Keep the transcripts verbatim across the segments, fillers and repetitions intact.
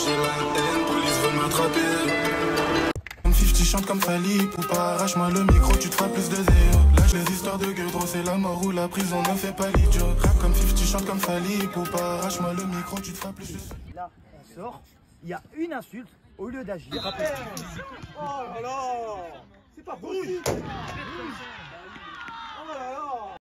j'ai la haine, police veut m'attraper. Comme Fifty chante comme Fali, Poupa, arrache-moi le micro, tu te feras plus de zéro. Lâche les histoires de gueule, c'est la mort ou la prison, ne fais pas l'idiot. Rap comme Fifty chante comme Fali, Poupa, arrache-moi le micro, tu te feras plus de zéro. Là, on sort, il y a une insulte, au lieu d'agir. Oh là là, c'est pas possible. Oh là là.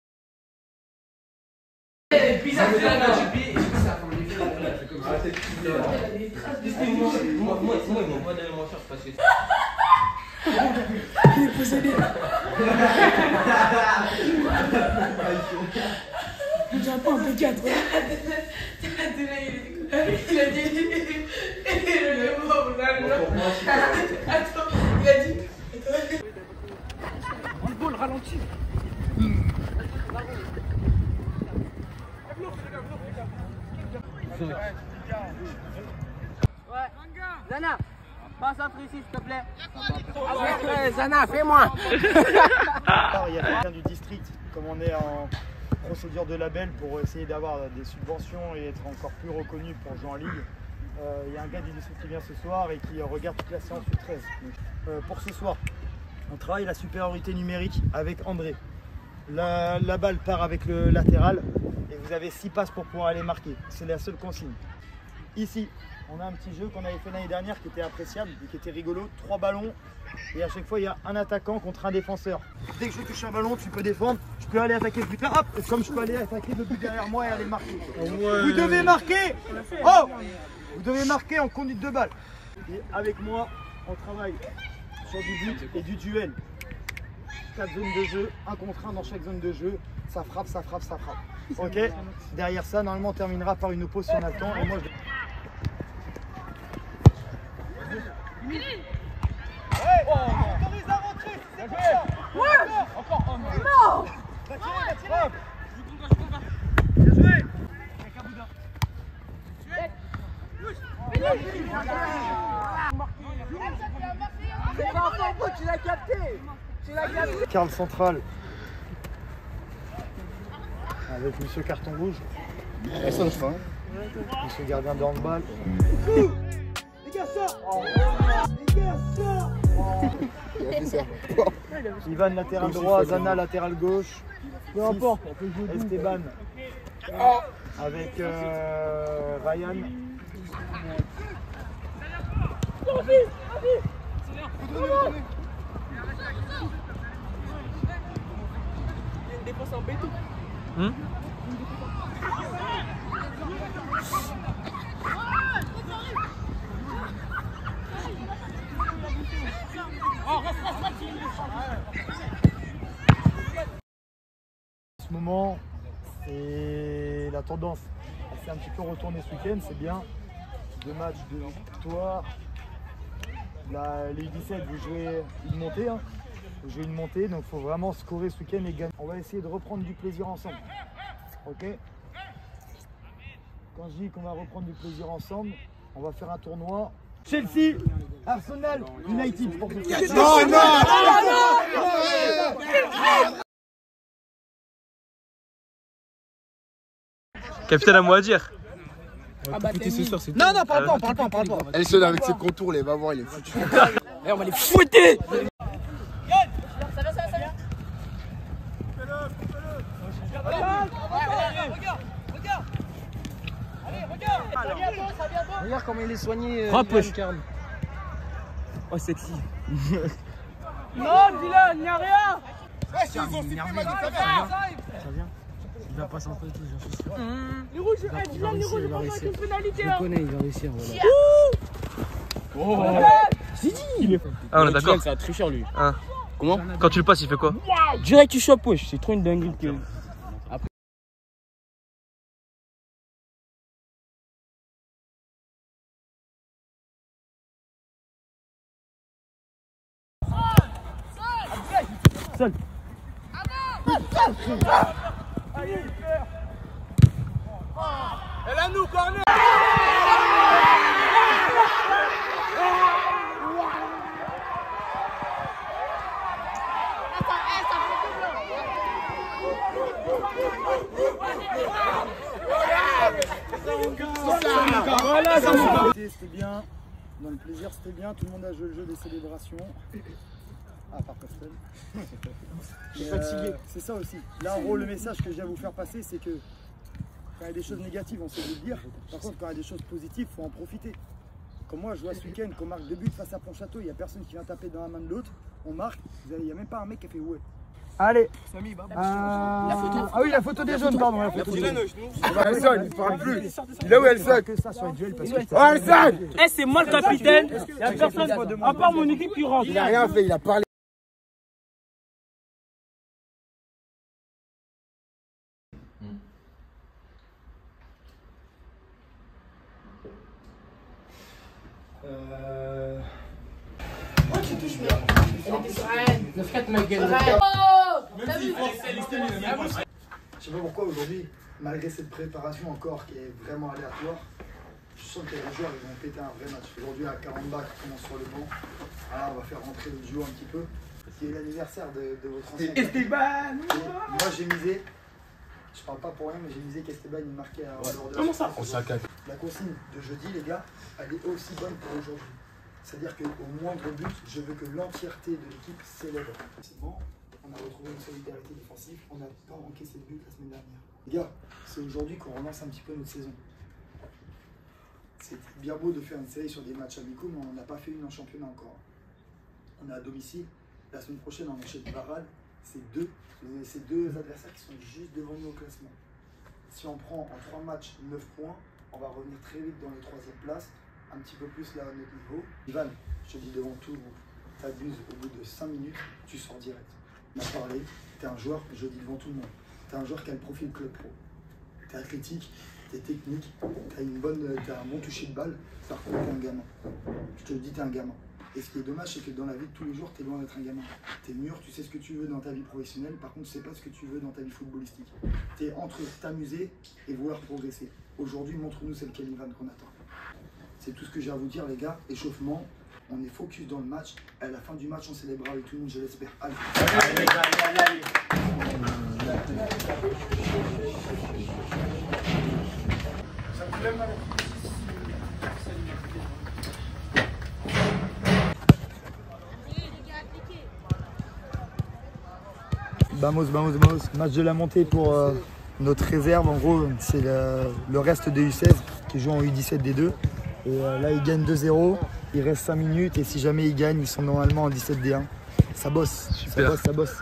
Et puis ça fait la main, j'ai payé, j'ai payé ça pour les faire là, c'est comme ça. Ah, c'est tout là. Des traces de moi, moi, moi, ils m'ont pas donné mon cher parce que. Il est possédé. J'ai pas un P quatre. Il a dit. Le mot, là, là. Attends, il a dit. On le ball ralenti. Ouais. Zana, passe entre ici, s'il te plaît. Ouais, Zana, fais-moi. Il y a quelqu'un du district, comme on est en procédure de label pour essayer d'avoir des subventions et être encore plus reconnu pour jouer en ligue. Euh, il y a un gars du district qui vient ce soir et qui regarde toute la séance U treize. Donc, euh, pour ce soir, on travaille la supériorité numérique avec André. La, la balle part avec le latéral et vous avez six passes pour pouvoir aller marquer. C'est la seule consigne. Ici, on a un petit jeu qu'on avait fait l'année dernière qui était appréciable et qui était rigolo. Trois ballons et à chaque fois il y a un attaquant contre un défenseur. Dès que je touche un ballon, tu peux défendre. Je peux aller attaquer le but là, hop, et comme je peux aller attaquer le but derrière moi et aller marquer. Ouais. Vous devez marquer. Oh, vous devez marquer en conduite de balle. Et avec moi, on travaille sur du but et du duel. Quatre zones de jeu, un contre un dans chaque zone de jeu. Ça frappe, ça frappe, ça frappe. Ok. Derrière ça, normalement, on terminera par une opposition si on a le temps. Et moi, je... Ouais, oh, on autorise à rentrer. Bien joué. Ouais. Encore. Oh non. Va tirer, va tirer. Bien joué. C'est pas un faux, tu l'as capté. Tu l'as capté. Carl central. Avec monsieur carton rouge. Monsieur gardien de handball. Les gars, ça. Les gars, ça. Ivan latéral droit, Zana latéral gauche. Peu importe, on peut jouer Esteban avec euh, Ryan. Une défense en béton. Hmm? En ce moment, c'est la tendance. Elle s'est un petit peu retournée ce week-end, c'est bien. Deux matchs de victoire. La, les U dix-sept, vous jouez une montée. Hein. Vous jouez une montée, donc il faut vraiment scorer ce week-end et gagner. On va essayer de reprendre du plaisir ensemble. Ok? Quand je dis qu'on va reprendre du plaisir ensemble, on va faire un tournoi. Chelsea, Arsenal, United pour que non, non, non, Capitaine, à moi à dire. Ah bah ce soir, c'est non, non, parle pas, parle pas, parle pas. Elle sonne avec ses contours, les va voir, il est foutu. Eh, on va les fouetter. Ça vient, ça vient, ça vient. Regarde, regarde, regarde. Allez, regarde. Ça vient bon, ça vient bon. Regarde comment il est soigné. Frappe. Oh, sexy. Non, Dylan, il n'y a rien. Ouais, si ils ont sifflé, moi, ça vient. Ça vient. Il va pas s'entrer tout, j'en suis sûr. Les rouges, eh, Dylan, les rouges, ils vont mettre une pénalité. Je le connais, il va réussir. Voilà. Oh. C'est dit. Il est... Ah, on est d'accord. C'est un tricheur lui. Ah. Comment? Quand tu le passes, il fait quoi? Direct, tu chopes, wesh. C'est trop une dinguerie que. Après. Seul. Elle a nous, corner. Ça Voilà, c'était bien. Dans le plaisir, c'était bien. Tout le monde a joué le jeu des célébrations. À part Preston. Je suis fatigué. C'est ça aussi. Là, en gros, le message que je viens vous faire passer, c'est que quand il y a des choses négatives, on sait le dire. Par contre, quand il y a des choses positives, il faut en profiter. Comme moi, je vois ce week-end qu'on marque deux buts face à Pontchâteau, il n'y a personne qui vient taper dans la main de l'autre. On marque, il n'y a même pas un mec qui a fait ouais. Allez. Euh... Ah oui, la photo des jaunes, pardon. La photo des jaunes. Elson, il parle plus. Il est où Elson? Que ça sur le duel parce que Oh Elson! Eh, c'est moi le capitaine. Il n'y a personne, à part mon équipe qui rentre. Il a rien fait, il a parlé. Euh... Oh, tu touches bien. Elle était sereine. Le frère ma gueule. Oh, t'as vu? Je sais pas pourquoi aujourd'hui, malgré cette préparation encore qui est vraiment aléatoire, je sens que les joueurs ils vont péter un vrai match. Aujourd'hui à Karamba qui commence sur le banc, alors on va faire rentrer le duo un petit peu. C'est l'anniversaire de, de votre ancien. Esteban! Moi j'ai misé, je parle pas pour rien, mais j'ai misé qu'Esteban il marquait à l'heure de Comment ça? On s'en casse. La consigne de jeudi, les gars, elle est aussi bonne pour aujourd'hui. C'est-à-dire qu'au moindre but, je veux que l'entièreté de l'équipe célèbre. C'est bon, on a retrouvé une solidarité défensive, on n'a pas encaissé de but la semaine dernière. Les gars, c'est aujourd'hui qu'on relance un petit peu notre saison. C'est bien beau de faire une série sur des matchs amicaux, mais on n'a pas fait une en championnat encore. On est à domicile, la semaine prochaine on enchaîne Barral, c'est deux, c'est deux adversaires qui sont juste devant nous au classement. Si on prend en trois matchs neuf points, on va revenir très vite dans les troisième places, un petit peu plus là à notre niveau. Ivan, je te dis devant tout, t'abuses, au bout de cinq minutes, tu sors direct. On a parlé, t'es un joueur, je dis devant tout le monde, t'es un joueur qui a le profil club pro. T'es athlétique, t'es technique, t'as une bonne, t'as un bon toucher de balle, par contre t'es un gamin. Je te le dis, t'es un gamin. Et ce qui est dommage, c'est que dans la vie de tous les jours, t'es loin d'être un gamin. T'es mûr, tu sais ce que tu veux dans ta vie professionnelle, par contre tu sais pas ce que tu veux dans ta vie footballistique. T'es entre t'amuser et vouloir progresser. Aujourd'hui, montre-nous c'est lequel Ivan qu'on attend. C'est tout ce que j'ai à vous dire les gars, échauffement, on est focus dans le match, à la fin du match on célébrera avec tout le monde, je l'espère. Allez, allez, allez, allez, Vamos, vamos, vamos, match de la montée pour euh, notre réserve, en gros c'est le, le reste des U seize qui joue en U dix-sept D deux. Et euh, là, ils gagnent deux zéro, il reste cinq minutes et si jamais ils gagnent, ils sont normalement en dix-sept D un. Ça bosse, Super. ça bosse, ça bosse.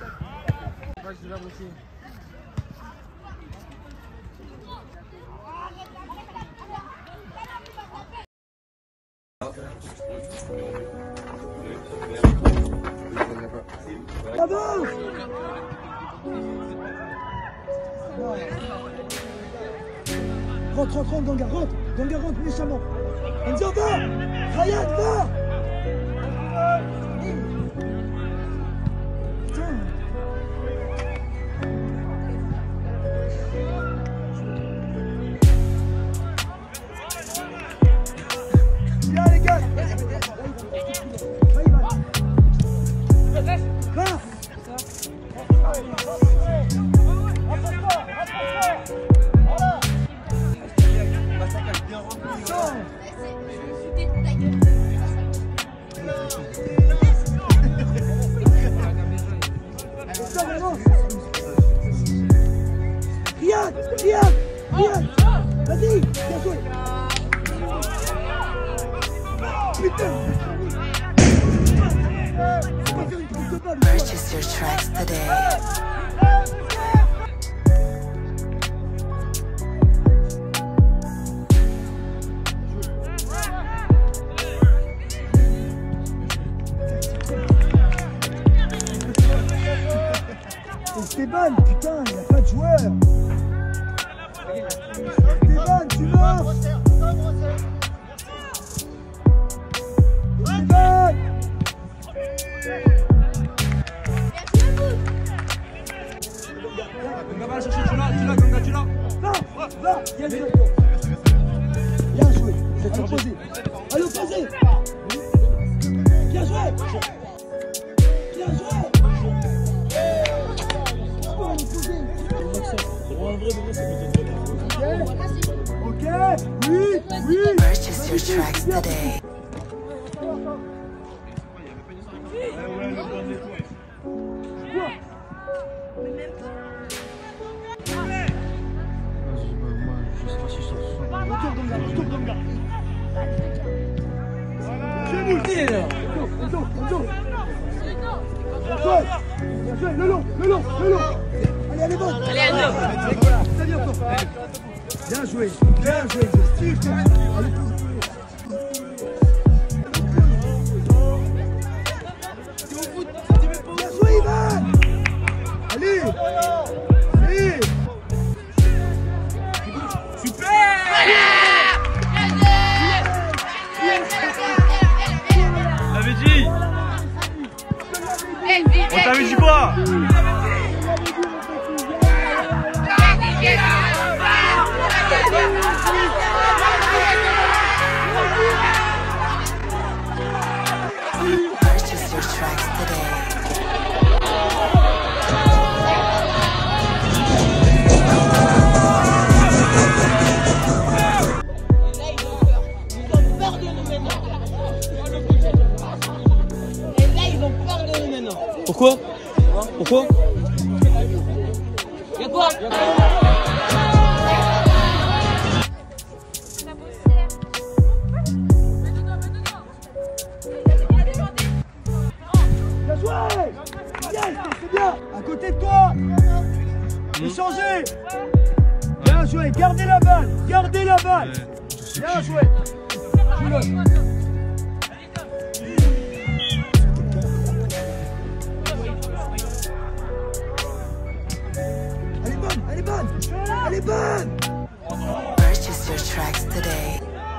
Bravo! Rentre, rentre, rentre, Ganga, rentre, Ganga, rentre méchamment. Enzo, va! Ryan, va! Putain! Viens les gars! Va, Ivan! Va! Riyad, Riyad, Riyad, vas-y, bien joué. Putain. Purchase your tracks today. Esteban, putain, il n'y a pas de joueur. Esteban, tu meurs. Esteban. Ganga va chercher, tu l'as, tu l'as, Ganga, tu l'as. Va, va, bien joué. Bien joué, vous êtes opposé. À l'opposé. Bien joué. Bien joué. Ok, oui. Purchase your tracks today. Bien joué, le long, le long, le long. Allez, elle est bonne. Allez, allez. Bien joué, bien joué. Steve. Bien joué, Ivan. Allez. Allez. Super. On t'avait dit. On t'avait dit quoi? Purchase your tracks today. Pourquoi? Pourquoi? Y'a quoi? Bien joué. Yes, c'est bien. À côté de toi. Échangez. Bien joué. Gardez la balle. Gardez la balle. Bien joué. Joue-le. Elle est bonne. Elle est bonne. Purchase your tracks today.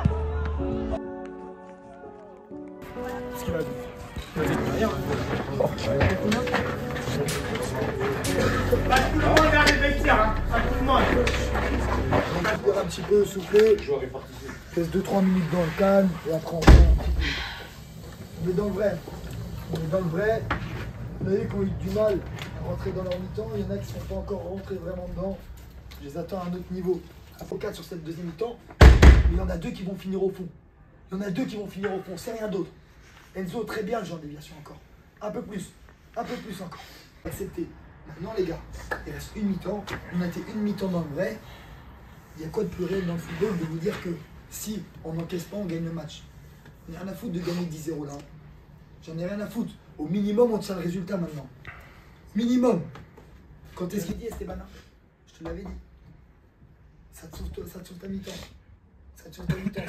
On va faire un petit peu souffler. Laisse deux trois minutes dans le calme et après on fait un petit peu. On est dans le vrai. On est dans le vrai. Vous avez qui ont eu du mal à rentrer dans leur mi-temps. Il y en a qui ne sont pas encore rentrés vraiment dedans. Je les attends à un autre niveau. Il faut quatre sur cette deuxième mi-temps. Mais il y en a deux qui vont finir au fond. Il y en a deux qui vont finir au fond. C'est rien d'autre. Enzo, très bien le genre de déviation encore. Un peu plus. Un peu plus encore. Accepté. Maintenant les gars, il reste une mi-temps. On a été une mi-temps dans le vrai. Il y a quoi de plus réel dans le football de vous dire que si on n'encaisse pas, on gagne le match. On n'a rien à foutre de gagner dix zéro là. J'en ai rien à foutre. Au minimum, on tient le résultat maintenant. Minimum. Quand est-ce qu'il dit, Esteban? Je te l'avais dit. Ça te sauve, ça te sauve ta mi-temps. Ça te sauve ta mi-temps.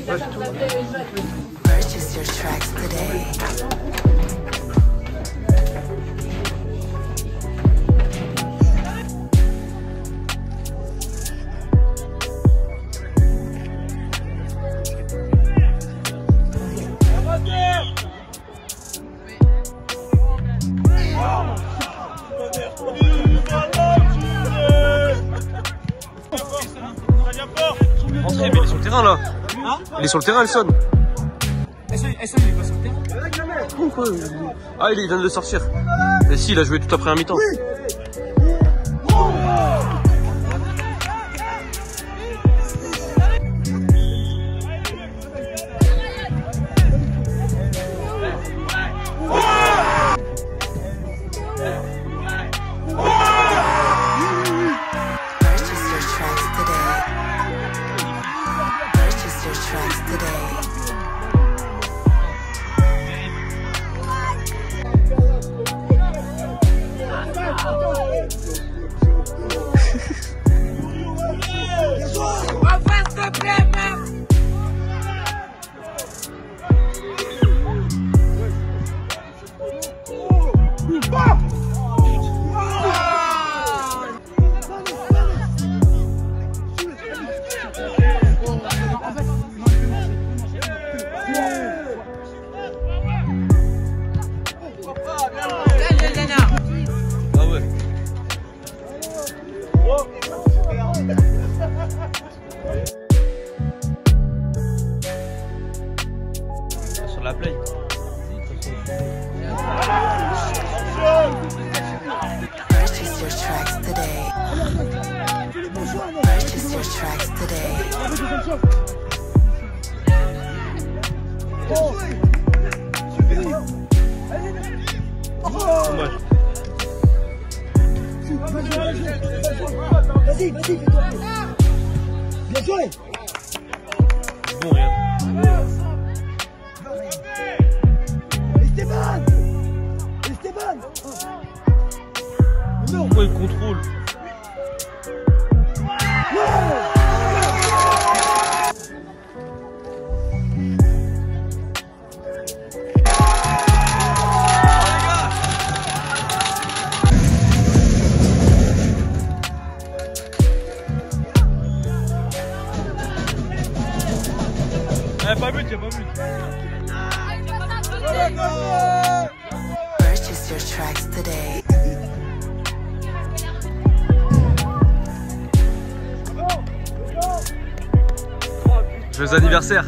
Purchase your tracks today. Entrez, mais il est sur le terrain là. Hein? Il est sur le terrain, Elson. Elson, il est pas sur le terrain. Ah, il vient de le sortir. Mais si, il a joué tout après un mi-temps. Purchase your tracks today. Purchase your tracks today. Ah ouais. Sur la play. Purchase your tracks today. Purchase your tracks today. jouez. Bon, rien. Esteban. Esteban. Non. Pourquoi il contrôle? Eh, pas but, y'a pas but. Purchase your tracks today. Joyeux anniversaire.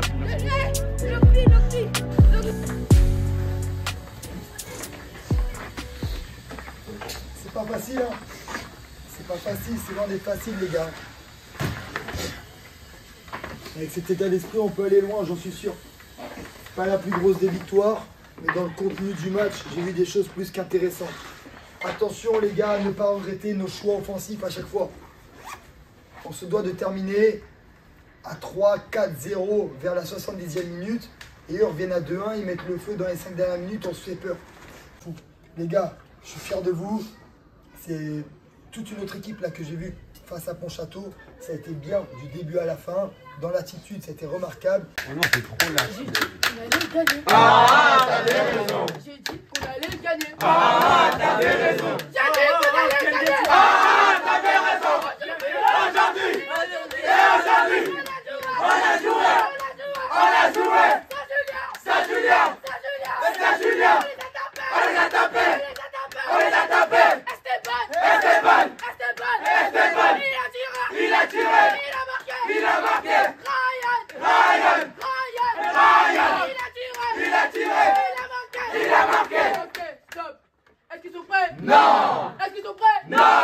C'est pas facile, hein. C'est pas facile, c'est loin d'être facile, les gars. Avec cet état d'esprit, on peut aller loin, j'en suis sûr. Pas la plus grosse des victoires, mais dans le contenu du match, j'ai vu des choses plus qu'intéressantes. Attention, les gars, à ne pas regretter nos choix offensifs à chaque fois. On se doit de terminer à trois quatre zéro vers la soixante-dixième minute. Et eux reviennent à deux un, ils mettent le feu dans les cinq dernières minutes, on se fait peur. Les gars, je suis fier de vous. C'est toute une autre équipe là que j'ai vue face à Pontchâteau. Ça a été bien du début à la fin. Dans l'attitude, c'était remarquable. Oh non, c'est trop là. J'ai dit qu'on allait le gagner. Ah, t'avais raison. J'ai dit qu'on allait le gagner. Ah, t'avais raison. J'ai dit qu'on allait le gagner. Ah, t'avais raison. Aujourd'hui, et aujourd'hui, on a joué. On a joué. Saint-Julien. Saint-Julien. On les a tapés. On les a tapés. Esteban. Esteban. Il a tiré. Il a marqué. Il a marqué. Ryan. Ryan. Ryan. Il a tiré. Il a marqué. Il a marqué. Ok, stop. Est-ce qu'ils sont prêts? Non. Est-ce qu'ils sont prêts? Non.